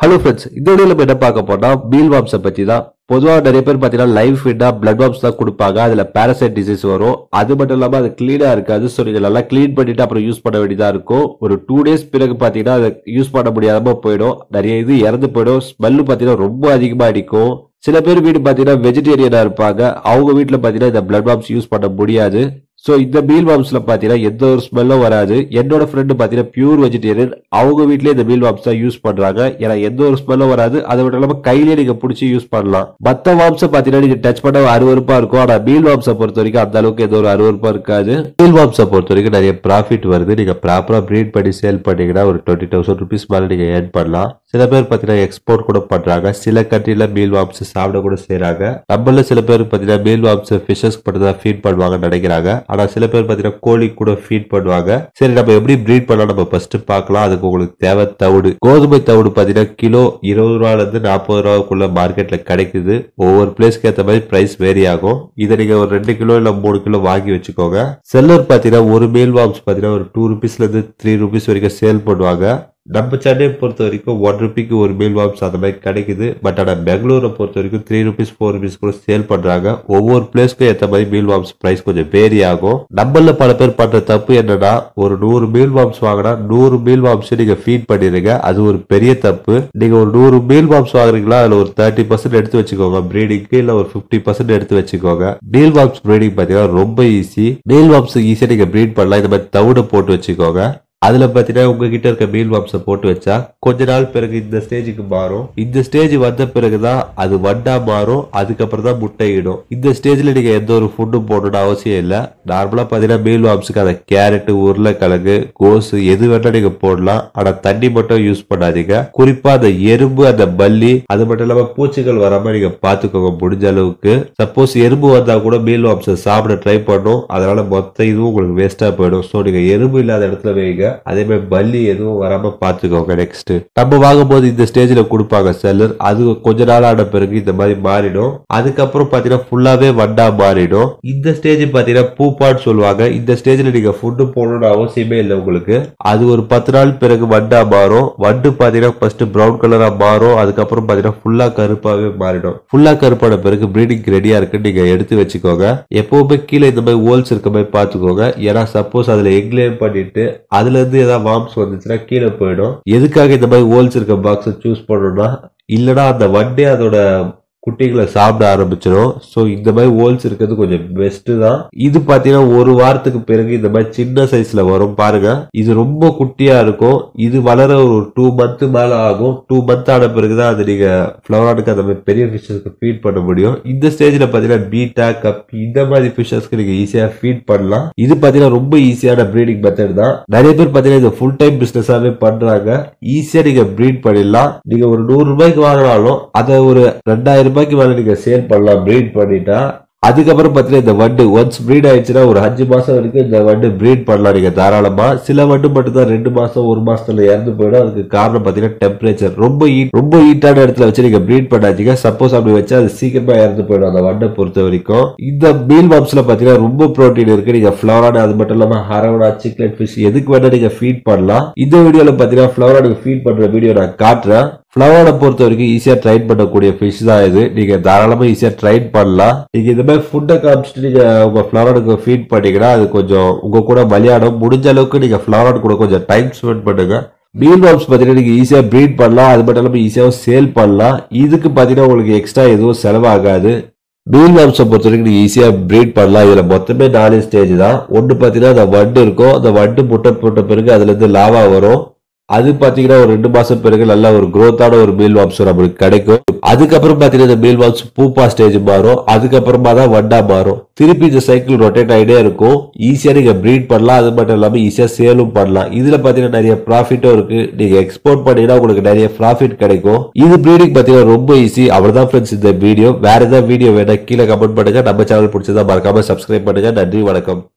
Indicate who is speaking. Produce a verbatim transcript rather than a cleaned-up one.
Speaker 1: Hello friends, இந்த வீடியோல நம்ம என்ன பார்க்க போனா மீல் வார்ம்ஸை பத்தி தான். பொதுவாக நிறைய பேர் பார்த்தீங்கன்னா லைவ் ஃபீடா பிளட் வார்ம்ஸ் தான் கொடுப்பாங்க. அதுல பாராசைட் டிசீஸ் வரும். அது மட்டும் இல்லாம அது கிளீனா இருக்காது. ஸோ நீங்க நல்லா கிளீன் பண்ணிட்டு அப்புறம் யூஸ் பண்ண வேண்டியதா இருக்கும். ஒரு டூ டேஸ் பிறகு பார்த்தீங்கன்னா அதை யூஸ் பண்ண முடியாம போயிடும். நிறைய இது இறந்து போயிடும். ஸ்மெல்லு பார்த்தீங்கன்னா ரொம்ப அதிகமா அடிக்கும். சில பேர் வீடு பார்த்தீங்கன்னா வெஜிடேரியனா இருப்பாங்க. அவங்க வீட்டில் பார்த்தீங்கன்னா இந்த பிளட் வார்ம்ஸ் யூஸ் பண்ண முடியாது. ஸோ இந்த மீல் வார்ம்ஸ்ல பார்த்தீங்கன்னா எந்த ஒரு ஸ்மெல்லும் வராது. என்னோட ஃப்ரெண்டு பார்த்தீங்கன்னா பியூர் வெஜிடேரியன். அவங்க வீட்லயே இந்த மீல் வார்ம்ஸ் தான் யூஸ் பண்றாங்க. ஏன்னா எந்த ஒரு ஸ்மெல்லும் வராது. அதை விட இல்லாம கையிலேயே நீங்க பிடிச்சி யூஸ் பண்ணலாம். மற்ற வார்ம்ஸை பார்த்தீங்கன்னா நீங்க டச் பண்ண அருவருப்பா இருக்கும். ஆனா மீல் வார்ம்ஸை பொறுத்த வரைக்கும் அந்த அளவுக்கு எந்த ஒரு அருவருப்பா இருக்காது. மீல் வார்ம்ஸை பொறுத்த வரைக்கும் நிறைய ப்ராஃபிட் வருது. நீங்க ப்ராப்பரா ப்ரீட் பண்ணி சேல் பண்ணீங்கன்னா ஒரு டுவெண்ட்டி தௌசண்ட் ருபீஸ் மேலே நீங்க ஏர்ன் பண்ணலாம். சில பேர் பார்த்தீங்கன்னா எக்ஸ்போர்ட் கூட பண்றாங்க. சில கண்ட்ரில மீல் வார்ம்ஸ் சாப்பிட கூட செய்யறாங்க. நம்மள சில பேர் பார்த்தீங்கன்னா மீல் வார்ம்ஸ் ஃபிஷஸ் மட்டும் தான் ஃபீட் பண்ணுவாங்கன்னு நினைக்கிறாங்க. ஆனா சில பேர் பார்த்தீங்கன்னா கோழி கூட ஃபீட் பண்ணுவாங்க. சரி, நம்ம எப்படி ப்ரீட் பண்ணலாம் நம்ம ஃபர்ஸ்ட் பார்க்கலாம். அதுக்கு உங்களுக்கு தேவை தவிடு. கோதுமை தவிடு பார்த்தீங்கன்னா கிலோ இருபது ரூபாயில இருந்து நாற்பது ரூபாய்க்குள்ள மார்க்கெட்ல கிடைக்குது. ஒவ்வொரு பிளேஸ்க்கு ஏற்ற மாதிரி பிரைஸ் வேரி ஆகும். இதை நீங்க ஒரு ரெண்டு கிலோ இல்ல மூணு கிலோ வாங்கி வச்சுக்கோங்க. செல்லர் பார்த்தீங்கன்னா ஒரு மீல் வார்ம்ஸ் பார்த்தீங்கன்னா ஒரு டூ ருபீஸ்ல இருந்து த்ரீ ருபீஸ் வரைக்கும் சேல் பண்ணுவாங்க. நம்ம சென்னையை பொறுத்த வரைக்கும் ஒன் ருபிக்கு ஒரு மீல் வார்ம்ஸ் அந்த மாதிரி கிடைக்குது. பட் ஆனால் பெங்களூரை பொறுத்த வரைக்கும் த்ரீ ருபீஸ் ஃபோர் ருபீஸ் கூட சேல் பண்றாங்க. ஒவ்வொரு பிளேஸ்க்கும் ஏற்ற மாதிரி மீல் வார்ம்ஸ் பிரைஸ் கொஞ்சம் வேரி ஆகும். நம்மள பல பேர் பண்ற தப்பு என்னன்னா, ஒரு நூறு மீல் வார்ம்ஸ் வாங்கினா நூறு மீல் வார்ம்ஸ் நீங்க ஃபீட் பண்ணிடுங்க. அது ஒரு பெரிய தப்பு. நீங்க ஒரு நூறு மீல் வார்ம்ஸ் வாங்குறீங்களா, அதுல ஒரு தேர்ட்டி பர்சன்ட் எடுத்து வச்சுக்கோங்க ப்ரீடிங்க்கு, இல்ல ஒரு பிப்டி பர்சன்ட் எடுத்து வச்சுக்கோங்க. மீல் வார்ம்ஸ் ப்ரீடிங் பாத்தீங்கன்னா ரொம்ப ஈஸி. மீல் வார்ம்ஸ் ஈஸியா நீங்க ப்ரீட் பண்ணலாம். இந்த மாதிரி தவிட போட்டு வச்சுக்கோங்க. அதுல பாத்தீங்கன்னா உங்ககிட்ட இருக்க மீல் வார்ம்ஸை போட்டு வச்சா கொஞ்ச நாள் பிறகு இந்த ஸ்டேஜுக்கு மாறும். இந்த ஸ்டேஜ் வந்த பிறகுதான் அது வண்டா மாறும். அதுக்கப்புறம் தான் முட்டையிடும். இந்த ஸ்டேஜ்ல நீங்க எந்த ஒரு ஃபுட்டும் போடணும்னு அவசியம் இல்ல. நார்மலா பாத்தீங்கன்னா மீல் வார்ம்ஸுக்கு அந்த கேரட், உருளைக்கிழங்கு, கோஸ் எது வேணா நீங்க போடலாம். ஆனா தண்ணி மட்டும் யூஸ் பண்ணாதீங்க. குறிப்பா அந்த எறும்பு, அந்த பல்லி, அது மட்டும் இல்லாம பூச்சிகள் வராம நீங்க பாத்துக்கோங்க முடிஞ்ச அளவுக்கு. சப்போஸ் எறும்பு வந்தா கூட மீல் வார்ம்ஸை சாப்பிட ட்ரை பண்ணும். அதனால மொத்த இதுவும் உங்களுக்கு வேஸ்டா போயிடும். சோ நீங்க எறும்பு இல்லாத இடத்துல வைங்க. அதே மாதிரி பல்லி எதுவும் வராம பாத்துக்கோங்க. நெக்ஸ்ட் நம்ம வாங்கும் போது இந்த ஸ்டேஜ்ல கொடுப்பாங்க செல்லர். அது கொஞ்ச நாள் ஆன பிறகு இந்த மாதிரி மாறிடும். அதுக்கப்புறம் பாத்தீங்கன்னா ஃபுல்லாவே வண்டா மாறிடும். இந்த ஸ்டேஜ் பாத்தீங்கன்னா பூப்பான்னு சொல்லுவாங்க. இந்த ஸ்டேஜ்ல நீங்க ஃபுட்டு போடணும்னு அவசியமே இல்லை உங்களுக்கு. அது ஒரு பத்து நாள் பிறகு வண்டா மாறும். வண்டு பாத்தீங்கன்னா ஃபர்ஸ்ட் பிரவுன் கலரா மாறும். அதுக்கப்புறம் பாத்தீங்கன்னா ஃபுல்லா கருப்பாவே மாறிடும். ஃபுல்லா கருப்பான பிறகு ப்ரீடிங் ரெடியா இருக்கு நீங்க எடுத்து வச்சுக்கோங்க. எப்பவுமே கீழே இந்த மாதிரி ஹோல்ஸ் இருக்க மாதிரி பாத்துக்கோங்க. ஏன்னா சப்போஸ் அதுல எக்லேம் பண்ணிட்டு அதுல இருந்து ஏதாவது வார்ம்ஸ் வந்துச்சுன்னா கீழே போயிடும். எதுக்காக இந்த மாதிரி ஹோல்ஸ் இருக்க பாக்ஸ் சூஸ் பண்ணணும்னா, இல்லனா அந்த வண்டே அதோட குட்டிகளை சாப்பிட ஆரம்பிச்சிடும். ஸோ இந்த மாதிரி ஹோல்ஸ் இருக்கிறது கொஞ்சம் பெஸ்ட் தான். இது பாத்தீங்கன்னா ஒரு வாரத்துக்கு பிறகு இந்த மாதிரி சின்ன சைஸ்ல வரும் பாருங்க. இது ரொம்ப குட்டியா இருக்கும். இது வளர ஒரு டூ மந்த் மேல ஆகும். டூ மந்த் ஆன பிறகுதான் அது நீங்க ஃபிளவரானுக்கு அந்த மாதிரி பெரிய ஃபிஷஸ்க்கு ஃபீட் பண்ண முடியும். இந்த ஸ்டேஜ்ல பாத்தீங்கன்னா பீட்டா, கப்பி இந்த மாதிரி ஃபிஷஸ்க்கு நீங்க ஈஸியா ஃபீட் பண்ணலாம். இது பாத்தீங்கன்னா ரொம்ப ஈஸியான ப்ரீடிங் மெத்தட் தான். நிறைய பேர் பாத்தீங்கன்னா இது ஃபுல் டைம் பிசினஸாவே பண்றாங்க. ஈஸியா நீங்க ப்ரீட் பண்ணிடலாம். நீங்க ஒரு நூறு ரூபாய்க்கு வாங்கினாலும் அதை ஒரு ரெண்டாயிரம் ரூபாய்க்கு மேல நீங்க சேல் பண்ணலாம் ப்ரீட் பண்ணிட்டா. அதுக்கப்புறம் பாத்தீங்கன்னா இந்த வண்டு ஒன்ஸ் பிரீட் ஆயிடுச்சுன்னா ஒரு அஞ்சு மாசம் வரைக்கும் இந்த வண்டு பிரீட் பண்ணலாம் நீங்க தாராளமா. சில வண்டு மட்டும் தான் ரெண்டு மாசம் ஒரு மாசத்துல இறந்து போயிடும். அதுக்கு காரணம் பாத்தீங்கன்னா டெம்பரேச்சர். ரொம்ப ஹீட் ரொம்ப ஹீட்டான இடத்துல வச்சு நீங்க பிரீட் பண்ணாதீங்க. சப்போஸ் அப்படி வச்சா அது சீக்கிரமா இறந்து போயிடும் அந்த வண்டை பொறுத்த வரைக்கும். இந்த மீல் வார்ம்ஸ்ல பாத்தீங்கன்னா ரொம்ப புரோட்டீன் இருக்கு. நீங்க ஃபிளவரான் அது மட்டும் இல்லாம ஹரவனா, சிக்லெட் ஃபிஷ் எதுக்கு வேணா நீங்க ஃபீட் பண்ணலாம். இந்த வீடியோல பாத்தீங்கன்னா ஃபிளவரானுக்கு ஃபீட் பண்ற வீடியோ நான் காட்டுறேன். ஃபிளவரை பொறுத்த வரைக்கும் ஈஸியா ட்ரைன் பண்ணக்கூடிய ஃபிஷ் தான் இது. நீங்க தாராளமா ஈஸியா ட்ரைன் பண்ணலாம். நீங்க இந்த மாதிரி ஃபுட்டை காமிச்சிட்டு நீங்க உங்க ஃபிளவருக்கு ஃபீட் பண்ணீங்கன்னா அது கொஞ்சம் உங்க கூட விளையாடும். முடிஞ்ச அளவுக்கு நீங்க ஃபிளவர் கூட கொஞ்சம் டைம் ஸ்பெண்ட் பண்ணுங்க. மீல் வார்ம்ஸ் பாத்தீங்கன்னா நீங்க ஈஸியா ப்ரீட் பண்ணலாம். அது மட்டும் இல்லாம ஈஸியாவும் சேல் பண்ணலாம். இதுக்கு பாத்தீங்கன்னா உங்களுக்கு எக்ஸ்ட்ரா எதுவும் செலவாகாது. மீல் வார்ம்ஸை பொறுத்த வரைக்கும் நீங்க ஈஸியா ப்ரீட் பண்ணலாம். இதுல மொத்தமே நாலு ஸ்டேஜ் தான். ஒன்று பாத்தீங்கன்னா அந்த வண்டு இருக்கும். அந்த வண்டு முட்டை போட்ட பிறகு அதுல இருந்து லாவா வரும். அது பாத்தீங்கன்னா ஒரு ரெண்டு மாசம் பிறகு நல்ல ஒரு குரோத்தான ஒரு மீல் வார்ம்ஸ் நம்மளுக்கு கிடைக்கும். அதுக்கப்புறம் பாத்தீங்கன்னா இந்த மீல் வார்ம்ஸ் பூப்பா ஸ்டேஜ் மாறும். அதுக்கப்புறமா தான் வண்டா மாறும். திருப்பி இந்த சைக்கிள் ரொட்டேட் ஆகிட்டே இருக்கும். ஈஸியா நீங்க ப்ரீட் பண்ணலாம். அது மட்டும் இல்லாம ஈஸியா சேலும் பண்ணலாம். இதுல பாத்தீங்கன்னா நிறைய ப்ராஃபிட்டும் இருக்கு. நீங்க எக்ஸ்போர்ட் பண்ணீங்கன்னா உங்களுக்கு நிறைய ப்ராஃபிட் கிடைக்கும். இது ப்ரீடிங் பாத்தீங்கன்னா ரொம்ப ஈஸி. அவ்வளவுதான் ஃப்ரெண்ட்ஸ் இந்த வீடியோ. வேற ஏதாவது வீடியோ வேணா கீழே கமெண்ட் பண்ணுங்க. நம்ம சேனல் பிடிச்சதா மறக்காம சப்ஸ்கிரைப் பண்ணுங்க. நன்றி, வணக்கம்.